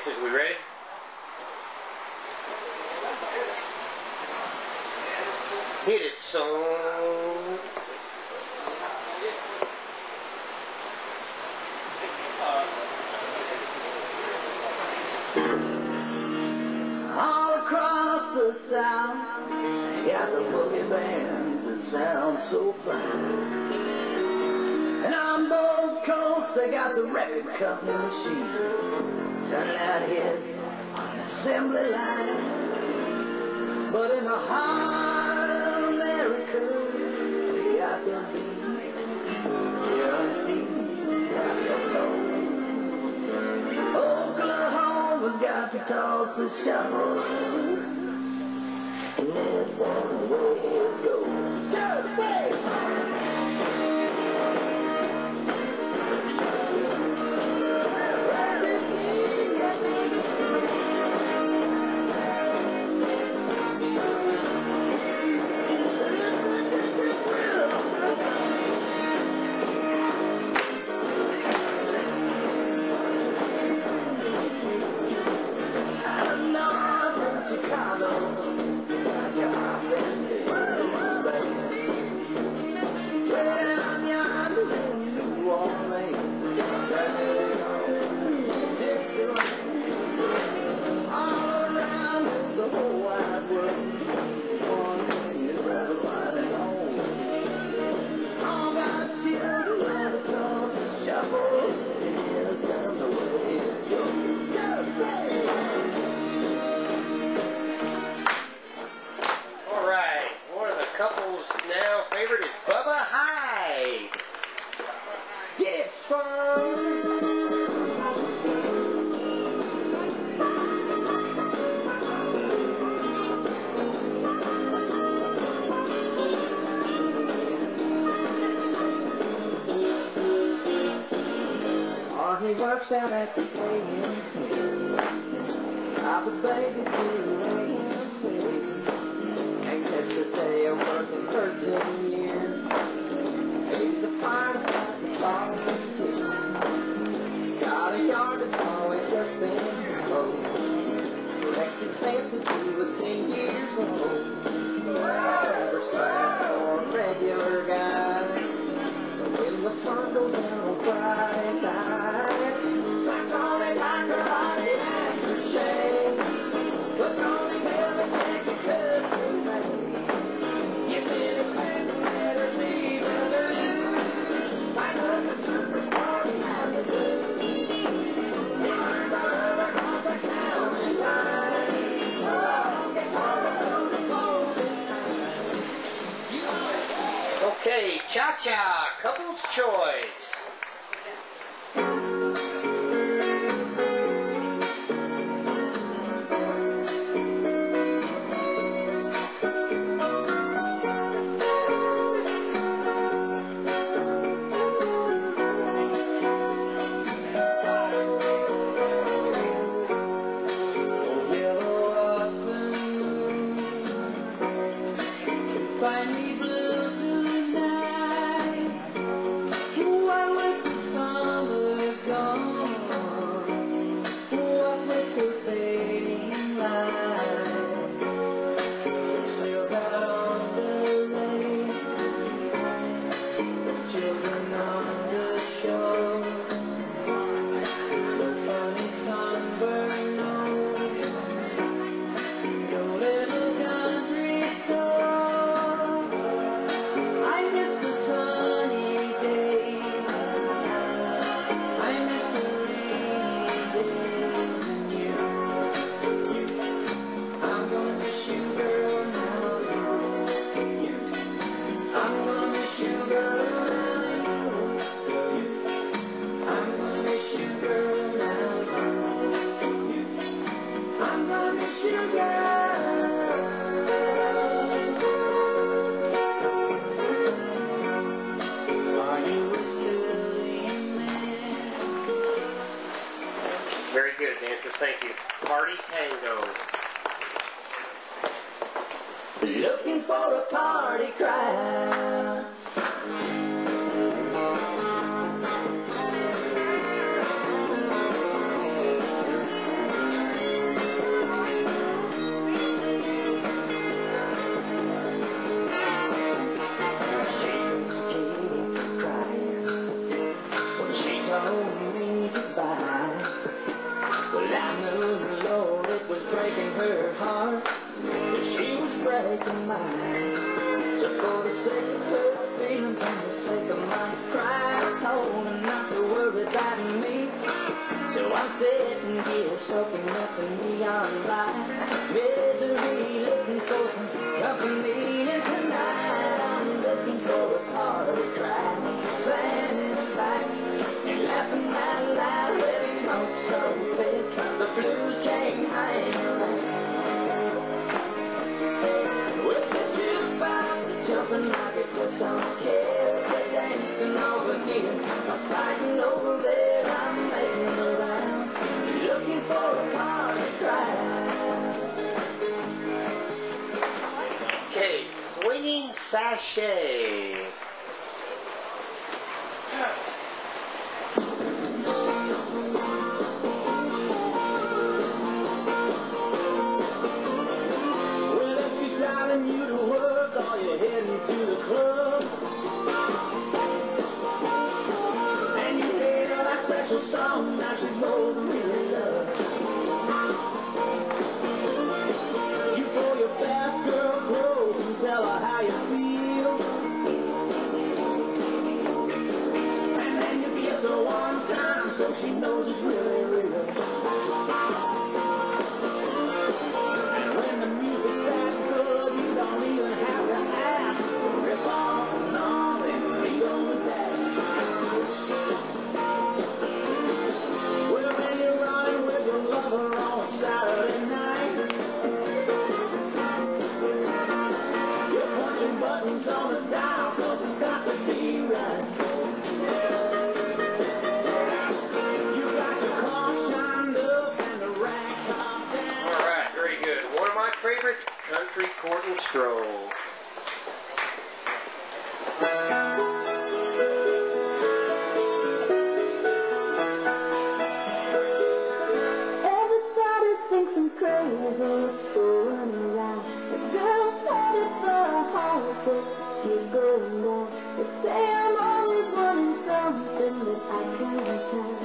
dancers, we ready? Hit it, son. All across the South, got the boogie bands that sound so fine. And on both coasts, they got the record company machine, turning out hits on an assembly line. But in the heart of America, we got the beat, guaranteed, got the soul. Oklahoma's got to toss the shovel, and that's the way it goes. Go, baby! Rawhide. Get some. Oh, he works out at the stadium. I was begging to lay him safe. And yesterday I'm working 13 years. He's the firefighter, volunteer. Got a yard that's always just been closed. Protected safe since he was 10 years old. Never signed for a regular guy. But when the sun goes down on Friday night, I'm gonna like her body after shade. But only hell is taking care of me. You feel it when the letters even lose. I know the superstar has a blues. You're the across the county line. Oh, get caught up on the golden time. Okay, cha-cha, couple's choice. Find me blue tonight. What with the summer gone? What with the fading light? Sails out on the lake, the children on the shore, the sunny sunburned nose, your little country store. I miss the sunny days. I miss the rainy days and you. I'm gonna miss you, girl, now. I'm gonna miss you, girl, now. I'm gonna miss you, girl, now. I'm gonna miss you, girl. Are you still in there? Very good, dancers. Thank you. Party Tango. Looking for a party crowd. her heart, but she was breaking mine. So for the sake of her feelings and the sake of my pride, I told her not to worry about me. So I'm sitting here soaking up in neon lights, misery, looking for some company. And tonight I'm looking for a part to cry, slamming the back and laughing out loud with the smoke so thick the blues came hanging around. With the jukebox jumping like it just don't care, they're dancing over here, I'm fighting over there, I'm making the rounds, looking for a part to cry. Okay, swinging sachet. Well, if she's driving you to work or you're heading to the club, and you hear that special song that she both really love, you pull your best girl close and tell her how you feel, and then you kiss her one time so she knows it's really real. And when the music's that good, you don't even have to ask. Rip off and on and be on with that. Well, when you're running with your lover on a Saturday night, you're punching buttons on the dial 'cause it's got to be right. You got your car shined up and the rack top down. All right, very good. One of my favorites, Country Court and Stroll. Everybody thinks I'm crazy for running around. The girl's headed for a heartbreak, she's going down. They say I'm always wanting something that I can't have.